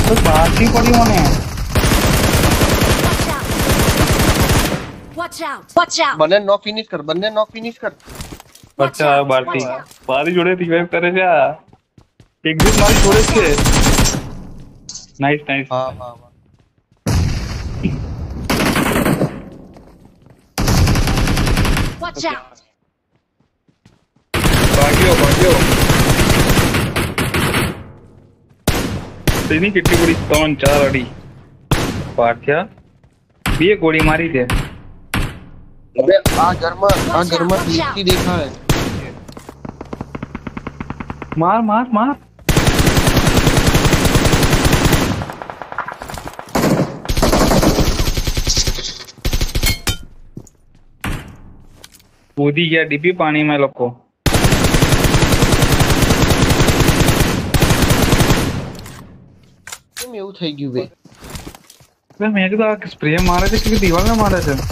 तो बाकी पड़ी होने। Watch out! बने नॉक फिनिश कर, बने नॉक फिनिश कर। अच्छा बारी जोड़े रिवाइव करे जा। एक दिन मारी छोड़े के। नाइस। हाँ। Watch out! भाग्यो तेनी कितनी बड़ी 3-4 अड़ी पाठ्या भी एक गोली मारी थे। अबे आ घर में नीचे देखा है। मार कूदी गया डीपी पानी में लोग એવું થઈ ગયું બે। मैं कदा स्प्रे मारे थे कि दीवार में मारे थे।